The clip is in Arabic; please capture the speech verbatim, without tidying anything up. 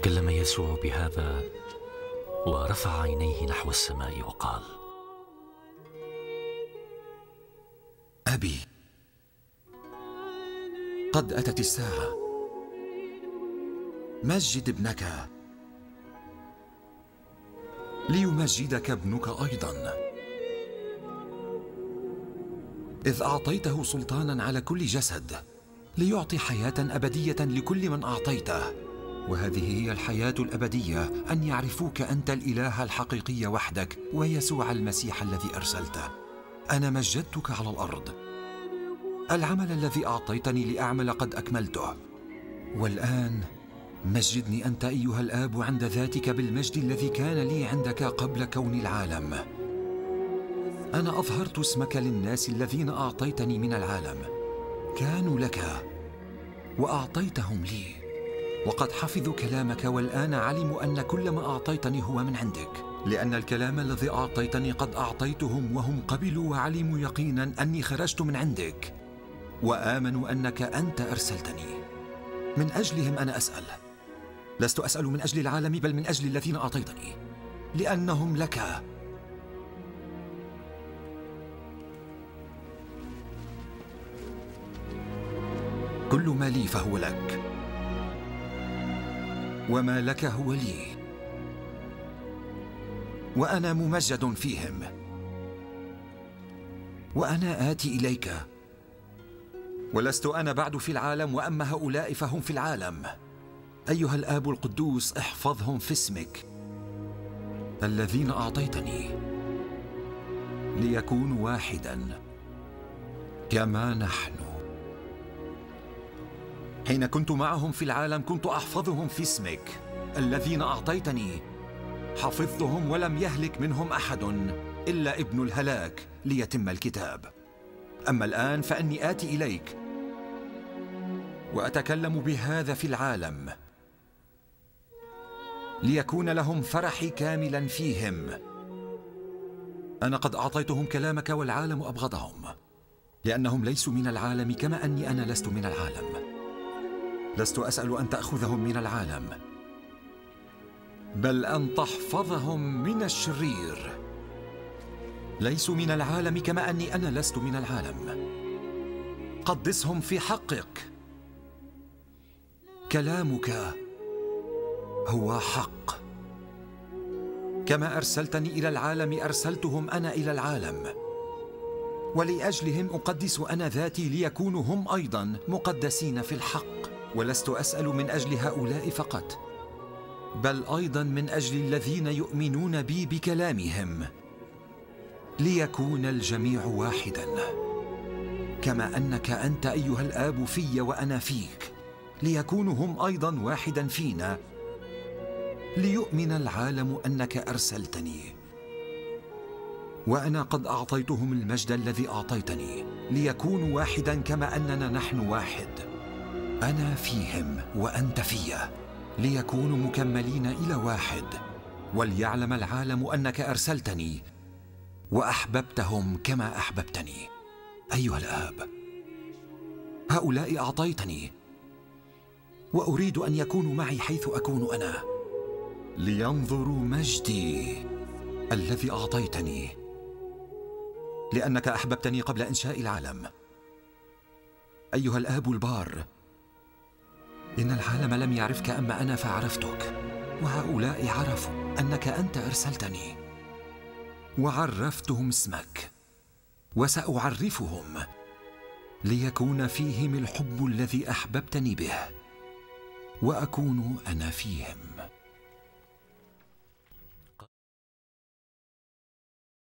تكلم يسوع بهذا ورفع عينيه نحو السماء وقال: أبي، قد أتت الساعة، مجد ابنك ليمجدك ابنك أيضا، إذ أعطيته سلطانا على كل جسد ليعطي حياة أبدية لكل من أعطيته. وهذه هي الحياة الأبدية، أن يعرفوك أنت الإله الحقيقي وحدك ويسوع المسيح الذي أرسلته. أنا مجدتك على الأرض، العمل الذي أعطيتني لأعمل قد أكملته، والآن مجدني أنت أيها الآب عند ذاتك بالمجد الذي كان لي عندك قبل كون العالم. أنا أظهرت اسمك للناس الذين أعطيتني من العالم، كانوا لك وأعطيتهم لي، وقد حفظوا كلامك، والآن علموا أن كل ما أعطيتني هو من عندك، لأن الكلام الذي أعطيتني قد أعطيتهم، وهم قبلوا وعلموا يقينا أني خرجت من عندك، وآمنوا أنك أنت أرسلتني. من أجلهم أنا أسأل، لست أسأل من أجل العالم، بل من أجل الذين أعطيتني، لأنهم لك. كل ما لي فهو لك، وما لك هو لي، وأنا ممجد فيهم، وأنا آتي إليك، ولست أنا بعد في العالم، وأما هؤلاء فهم في العالم. أيها الآب القدوس، احفظهم في اسمك الذين أعطيتني، ليكونوا واحدا كما نحن. حين كنت معهم في العالم كنت أحفظهم في اسمك الذين أعطيتني، حفظتهم ولم يهلك منهم أحد إلا ابن الهلاك ليتم الكتاب. أما الآن فأني آتي إليك وأتكلم بهذا في العالم، ليكون لهم فرحي كاملا فيهم. أنا قد أعطيتهم كلامك، والعالم أبغضهم، لأنهم ليسوا من العالم كما أني أنا لست من العالم. لست أسأل أن تأخذهم من العالم، بل أن تحفظهم من الشرير. ليسوا من العالم كما أني أنا لست من العالم. قدسهم في حقك، كلامك هو حق. كما أرسلتني إلى العالم أرسلتهم أنا إلى العالم، ولأجلهم أقدس أنا ذاتي، ليكونوا هم أيضا مقدسين في الحق. ولست أسأل من أجل هؤلاء فقط، بل أيضا من أجل الذين يؤمنون بي بكلامهم، ليكون الجميع واحدا كما أنك أنت أيها الآب في وأنا فيك، ليكونوا هم أيضا واحدا فينا، ليؤمن العالم أنك أرسلتني. وأنا قد أعطيتهم المجد الذي أعطيتني، ليكونوا واحدا كما أننا نحن واحد، أنا فيهم وأنت فيا، ليكونوا مكملين إلى واحد، وليعلم العالم أنك أرسلتني وأحببتهم كما أحببتني. أيها الآب، هؤلاء أعطيتني، وأريد أن يكونوا معي حيث أكون أنا، لينظروا مجدي الذي أعطيتني، لأنك أحببتني قبل إنشاء العالم. أيها الآب البار، إن العالم لم يعرفك، أما أنا فعرفتك، وهؤلاء عرفوا أنك أنت أرسلتني، وعرفتهم اسمك، وسأعرفهم، ليكون فيهم الحب الذي أحببتني به، وأكون أنا فيهم.